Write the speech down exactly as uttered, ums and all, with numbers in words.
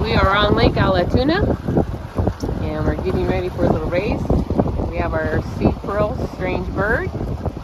We are on Lake Allatoona, and we're getting ready for a little race. We have our sea pearl, strange bird.